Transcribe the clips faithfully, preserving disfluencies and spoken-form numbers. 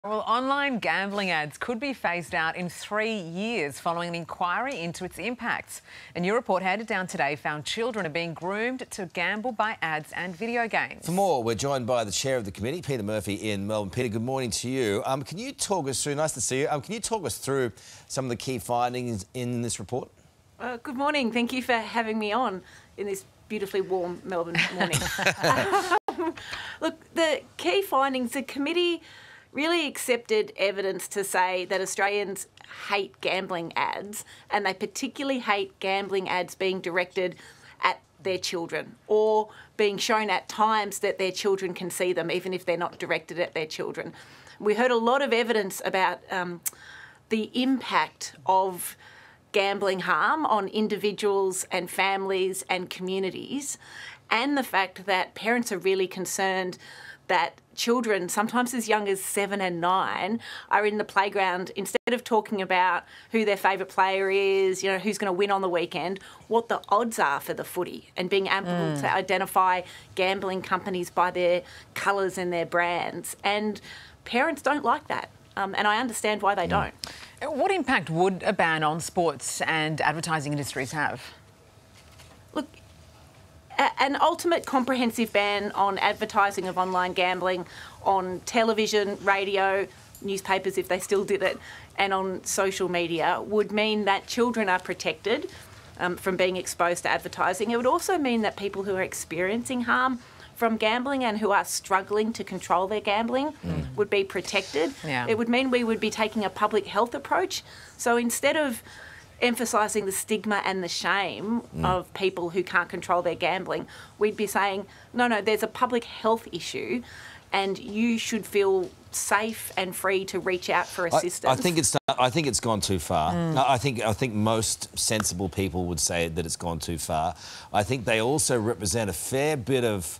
Well, online gambling ads could be phased out in three years following an inquiry into its impacts. A new report handed down today found children are being groomed to gamble by ads and video games. For more, we're joined by the chair of the committee, Peter Murphy in Melbourne. Peter, good morning to you. Um, can you talk us through, nice to see you, um, can you talk us through some of the key findings in this report? Uh, good morning. Thank you for having me on in this beautifully warm Melbourne morning. um, look, the key findings, the committee really accepted evidence to say that Australians hate gambling ads, and they particularly hate gambling ads being directed at their children or being shown at times that their children can see them, even if they're not directed at their children. We heard a lot of evidence about um, the impact of gambling harm on individuals and families and communities, and the fact that parents are really concerned that children, sometimes as young as seven and nine, are in the playground, instead of talking about who their favourite player is, you know, who's going to win on the weekend, what the odds are for the footy, and being able mm. to identify gambling companies by their colours and their brands. And parents don't like that, um, and I understand why they mm. don't. What impact would a ban on sports and advertising industries have? Look, an ultimate comprehensive ban on advertising of online gambling on television, radio, newspapers if they still did it, and on social media would mean that children are protected um, from being exposed to advertising. It would also mean that people who are experiencing harm from gambling and who are struggling to control their gambling mm. would be protected. Yeah. It would mean we would be taking a public health approach. So instead of emphasising the stigma and the shame mm. of people who can't control their gambling, we'd be saying, no, no, there's a public health issue and you should feel safe and free to reach out for assistance. I, I think it's I think it's gone too far. Mm. I think I think most sensible people would say that it's gone too far. I think they also represent a fair bit of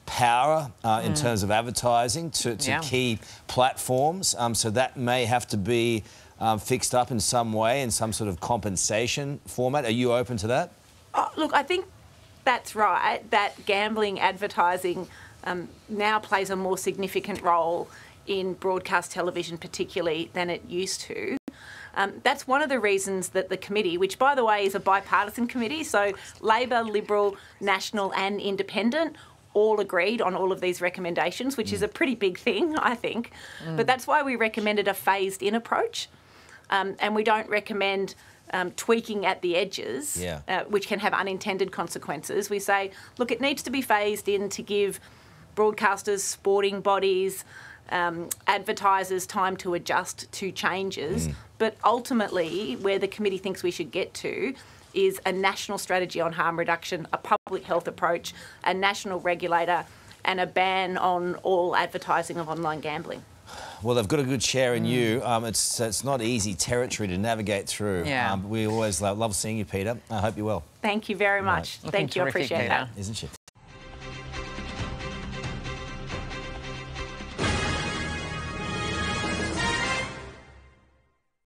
power uh, in mm. terms of advertising to, to yeah. key platforms. Um, so that may have to be Um, fixed up in some way, in some sort of compensation format. Are you open to that? Oh, look, I think that's right, that gambling advertising um, now plays a more significant role in broadcast television particularly than it used to. Um, that's one of the reasons that the committee, which by the way is a bipartisan committee, so Labor, Liberal, National and Independent, all agreed on all of these recommendations, which mm. is a pretty big thing, I think. Mm. But that's why we recommended a phased-in approach. Um, and we don't recommend um, tweaking at the edges, yeah. uh, which can have unintended consequences. We say, look, it needs to be phased in to give broadcasters, sporting bodies, um, advertisers time to adjust to changes. Mm. But ultimately, where the committee thinks we should get to is a national strategy on harm reduction, a public health approach, a national regulator, and a ban on all advertising of online gambling. Well, they've got a good chair in mm. you. Um, it's it's not easy territory to navigate through. Yeah. Um, we always love, love seeing you, Peter. I hope you're well. Thank you very much. Right. Thank you. I appreciate Peter. that. Isn't she?